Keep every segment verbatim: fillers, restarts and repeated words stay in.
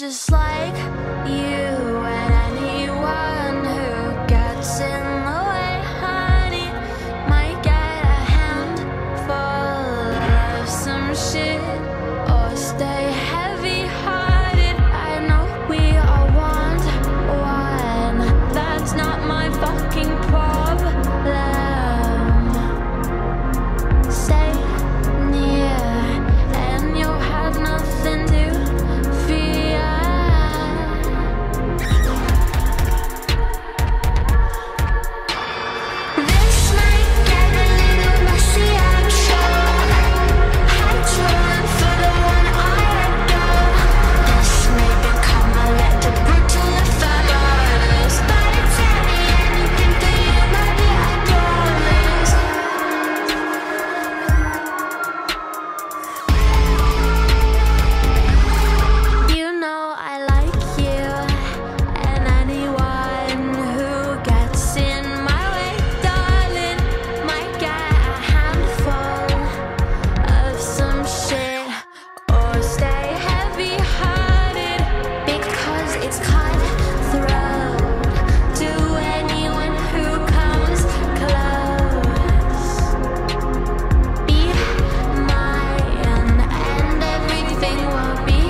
just like you and anyone who gets in the way, honey, might get a handful of some shit or stay heavy-hearted. I know we all want one, that's not my fucking problem. Stay near and you'll have nothing to fear. This might get a little messy, I'm sure. Had to run for the one I adore. This may become a little brutal if I'm honest, but it's any anything that you might be, I promise. You know I like you, and anyone who gets in my way, darling, might get a handful of some shit or stay heavy-hearted, because it's cutthroat to anyone who comes close. Be mine and everything will be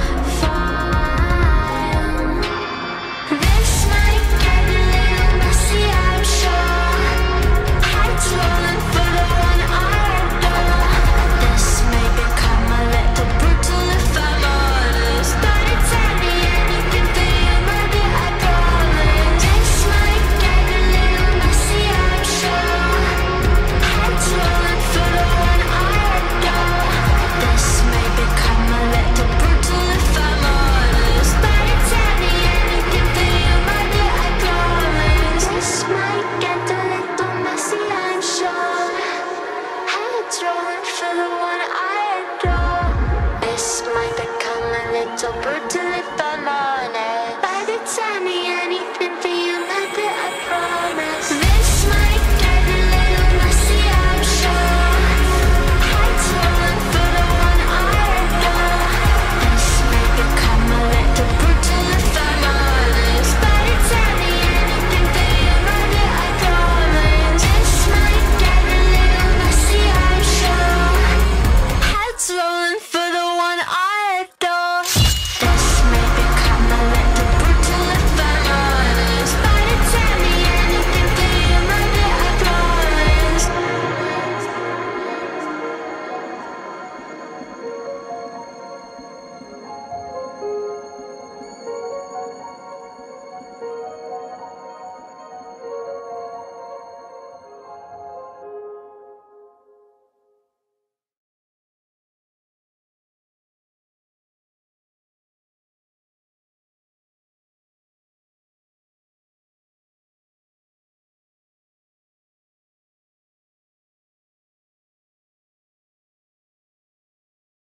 fine. This might get a little messy, I'm sure. Had to run for the one I adore. This may become a little brutal if I'm honest, but it's any anything that you might be, I promise. This might get a little messy, I'm sure. Had to run for the one I adore. This may become a little brutal if I'm honest, but it's any anything that you might be, I promise. This might get a little messy, I'm sure. Had to run for the one I adore. This might become a little brutal if I'm honest.